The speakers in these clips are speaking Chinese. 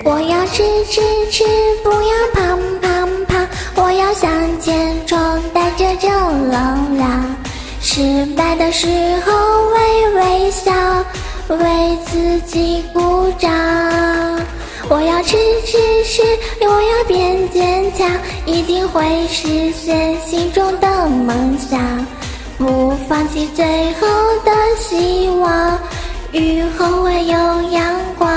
我要吃吃吃，不要胖胖胖，我要向前冲，带着正能量。失败的时候微微笑，为自己鼓掌。我要吃吃吃，我要变坚强，一定会实现心中的梦想。不放弃最后的希望，雨后会有阳光。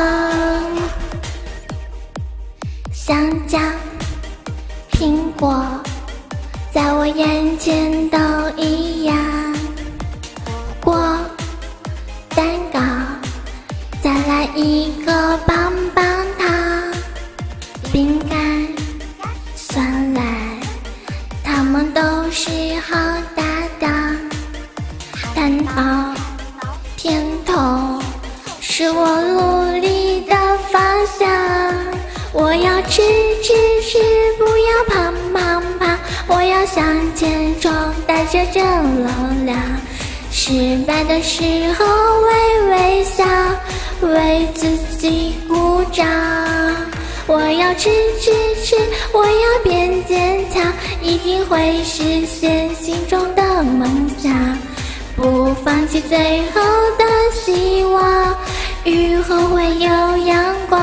香蕉、苹果在我眼前都一样，果、蛋糕，再来一个棒棒糖，饼干、酸奶，它们都是好搭档。蛋糕、甜筒是我努力的方向。我要吃吃吃，不要胖胖胖，我要向前冲，带着正能量。失败的时候微微笑，为自己鼓掌。我要吃吃吃，我要变坚强，一定会实现心中的梦想。不放弃最后的希望，雨后会有阳光。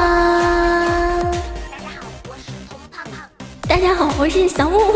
大家好，我是小木。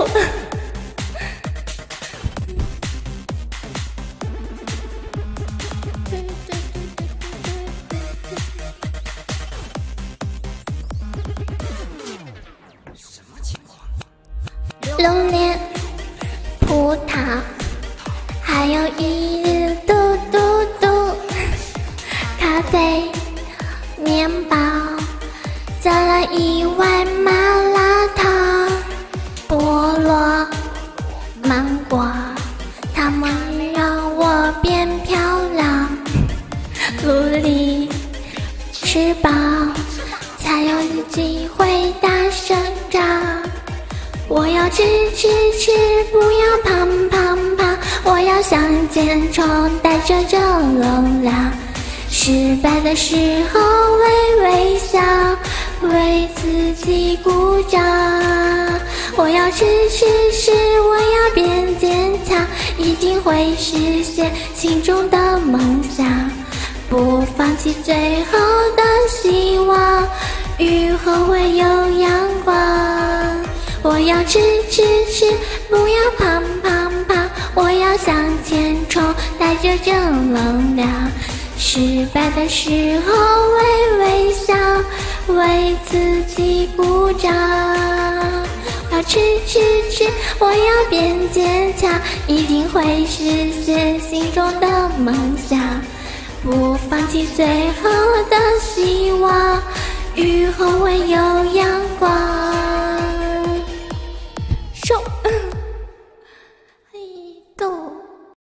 榴莲、葡萄，还有一日嘟嘟嘟，咖啡、面包，再来一碗麻辣烫。菠萝、芒果，它们让我变漂亮。努力吃饱，才有机会大生长。我要吃吃吃，不要胖胖胖，我要向前冲，带着正能量。失败的时候微微笑，为自己鼓掌。我要吃吃吃，我要变坚强，一定会实现心中的梦想。不放弃最后的希望，雨后会有阳光。我要吃吃吃，不要胖胖胖，我要向前冲，带着正能量。失败的时候微微笑，为自己鼓掌。要吃吃吃，我要变坚强，一定会实现心中的梦想。不放弃最后的希望，雨后会有阳光。